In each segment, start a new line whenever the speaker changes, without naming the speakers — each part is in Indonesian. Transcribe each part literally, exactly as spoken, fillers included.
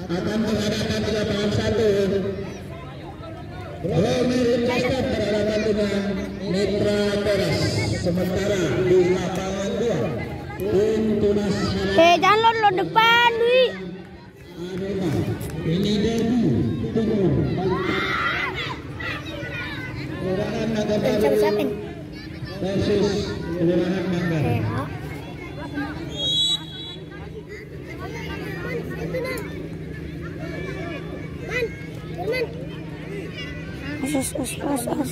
akan menghadapan di lapangan satu. Romi Rinjasta berhadapan dengan Mitra Teras. Sementara di lapangan dua tim Tunas Harapan.
Eh jangan lo depan Dwi.
Arema ini derby Timur Kelurahan Naga Baru versus Kelurahan Manggar.
As as as as.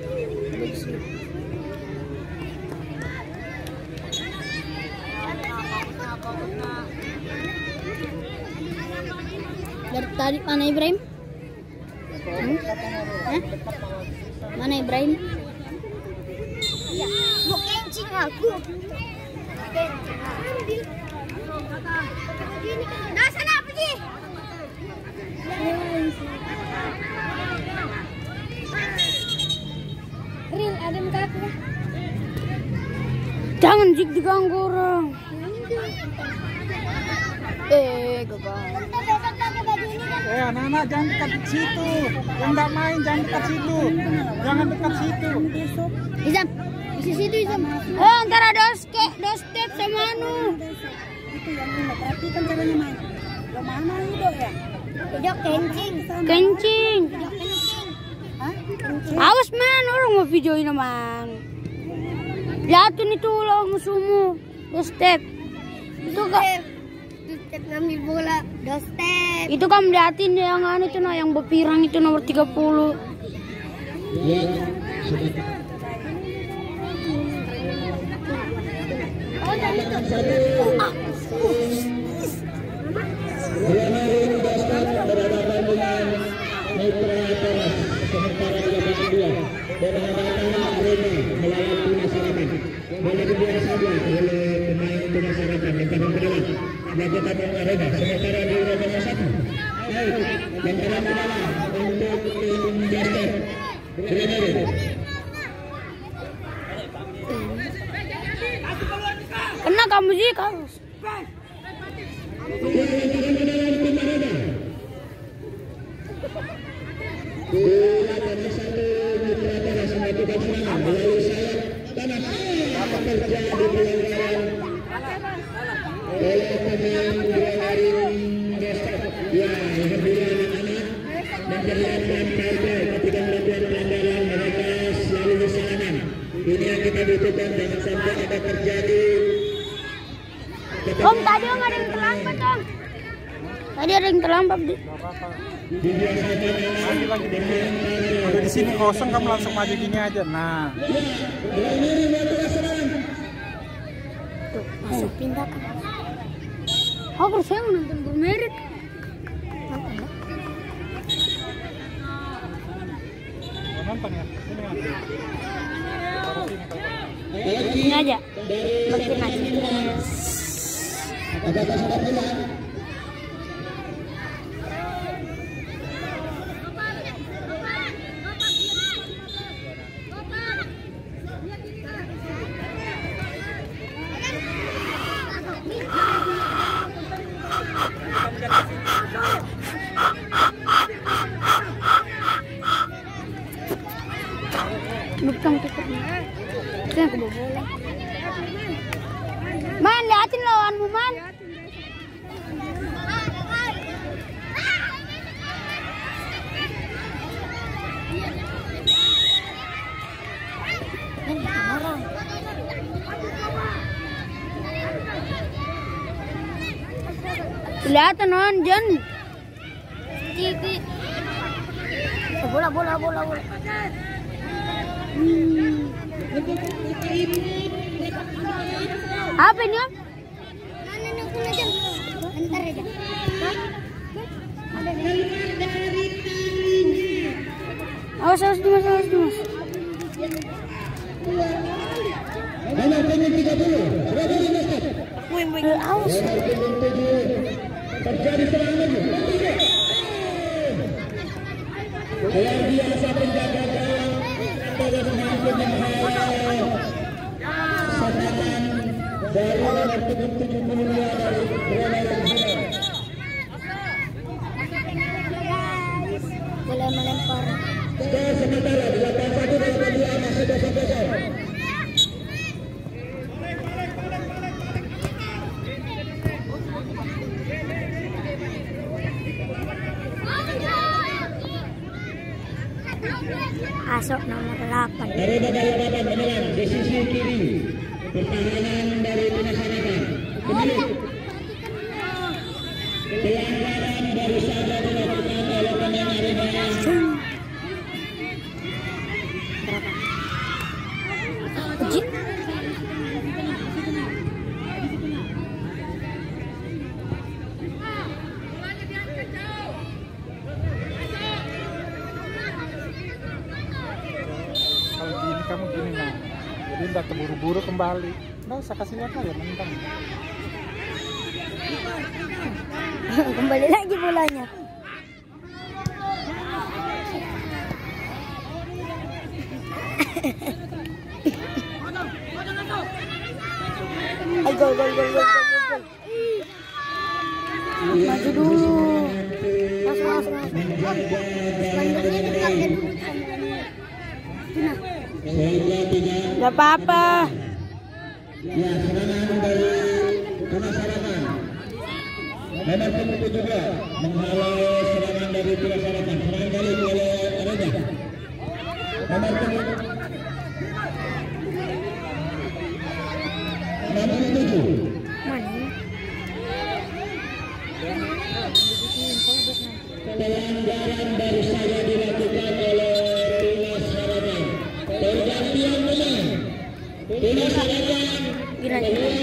Dari tadi mana Ibrahim? Hmm? Eh? Mana Ibrahim? Mau kencing aku. Nah sana pergi. Ril ada mukaku. Jangan jik diganggu orang. Eh, gagal.
Eh anak-anak jangan dekat situ, yang nggak main jangan dekat situ, jangan dekat situ.
Izam, di situ Izam. Oh antara dosket, dostep sama anu.
Itu yang ini, perhatikan caranya main. Lo mana itu ya?
Tidak kencing. Kencing.
Hah?
Awas man, orang mau videoin man. Lihatin itu lah musuhmu, dostep. Itu kak. Dostep ngambil bola, dostep. Itu kan liatin yang anu itu nah, yang berpirang itu nomor tiga puluh.
Ya, sudah.
Oh, dan itu. Ah.
Romi Rinjasta berhadapan dengan Mitra Teras. Sementara di lapangan dua berhadapan Arema melawan Tunas Harapan. Boleh dibuat saja oleh pemain Tunas Harapan yang tahan ke dalam. Melakukan Arema sementara di lapangan satu. Baik, lemparan ke dalam untuk tim Jester. Grenade.
Kena kamu sih kamu.
Lemparan ke dalam tim Arema. Bola dari satu Mitra Teras melakukan serangan melalui sayap kanan. Apa terjadi pelanggaran oleh pemain Grenade Jester? Ya, alhamdulillah anak-anak memperlihatkan partai ketika melakukan pelanggaran mereka selalu bersalaman. Ini yang kita butuhkan, jangan sampai ada terjadi.
Om tadi om ada yang terlambat om. Tadi ada yang terlambat di.
Udah di sini kosong kamu langsung maju gini aja. Nah.
Tuh, masuk pindah kan. Aku saya mau nonton bermerit.
Nonton ya.
Ini aja. Makin aja.
Apakah sudah pulang?
Bukan tiketnya. Kita ke bola. Man, liatin lawanmu, Man. Kelihatan on Jan. Bola bola bola bola. Hmm. Apa ini om? Mana nih aku aja. Antar aja. Awas awas Dimas awas Dimas.
Nomor punggung tiga puluh, berapa di basket?
Wih wih awas.
Nomor punggung tujuh, terjadi serangan lagi. Luar biasa penjaga gawang pada pemain pemain serangan dari nomor punggung tujuh puluh dua dari Grenade.
Asok nomor delapan.
Dari babak delapan menyerang di sisi kiri. Pertahanan dari Tunas Harapan. Pemilik. Pelanggaran baru saja dilakukan oleh pemain Arema.
Kalau gini kamu gini nah, jadi nggak terburu-buru kembali. Nggak usah kasih lihat aja mentang.
Kembali lagi bolanya. Ayo gol gol gol gol gol. Maju dulu. Masuk masuk masuk. Gak apa-apa.
Ya, serangan dari Tunas Harapan. Nomor punggung juga menghalau serangan dari Tunas Harapan. Serangan balik oleh Arema. Nomor punggung enam puluh tujuh. Pelanggaran baru saja dilakukan oleh Tunas Harapan. Pergantian pemain. Tunas Harapan keluar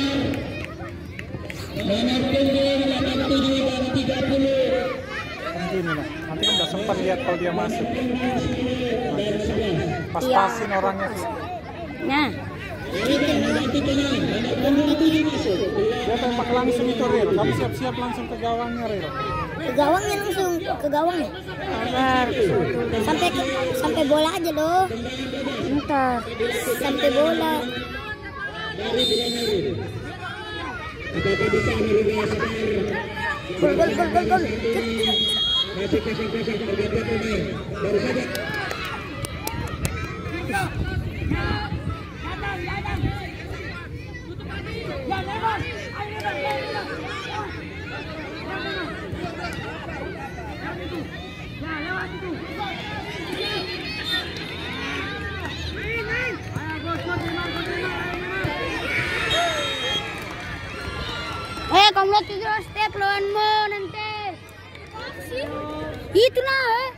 nomor punggung delapan puluh tujuh dan tiga puluh.
Nanti ini lah. Nanti kan nggak sempat lihat kalau dia masuk.
Dan sebelas.
Pas-pasin orangnya.
Nah,
Mengganti pemain. Nomor punggung tujuh masuk.
Dia tembak langsung itu Ril. Kamu siap-siap langsung ke gawangnya Ril.
ke gawangnya langsung ke gawangnya. Sabar. Sampai sampai bola aja loh. Bentar. Sampai bola.
Dari Bilanari. Apakah bisa merubah skor?
Gol gol gol gol gol.
Masih kosong-kosong pergantian pemain. Baru saja.
Eh, kamu lihat tiga step lawanmu nanti. Itu nah. Eh,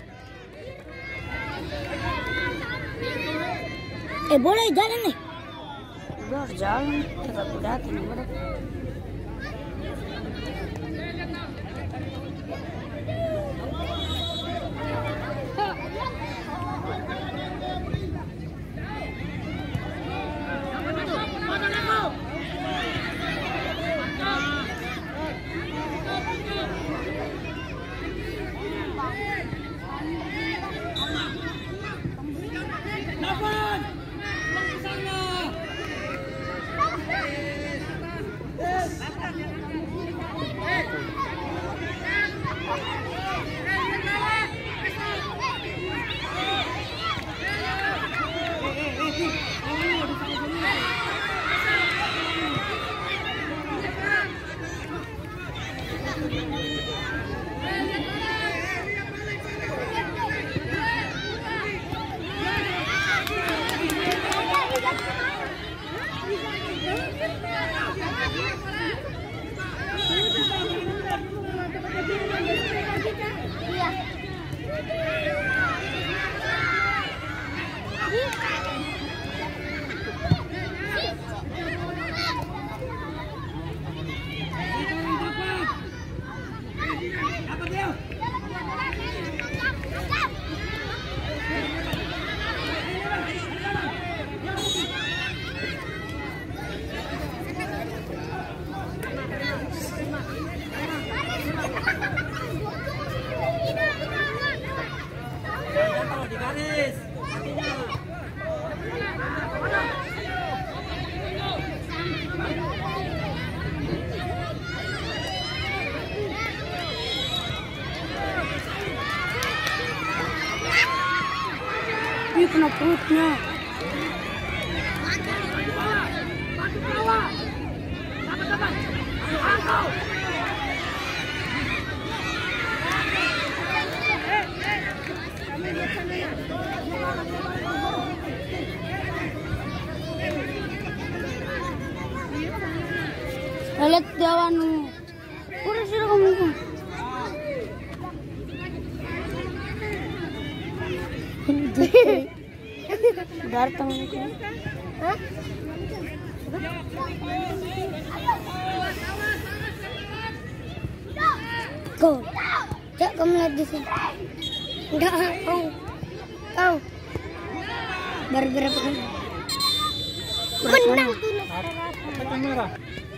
eh boleh jalan nih. Udah harus jalan. Kita udah tinggal. Ih, kena perutnya.
Eh, eh. Kami lihat sana ya.
Setiawanmu. Udah sudah kamu. Datang aku. Hah? Go. Cak kamu lihat di sini. Enggak, kau. Kau. Baru berapa kali? Menang tuh.
Apa kamera?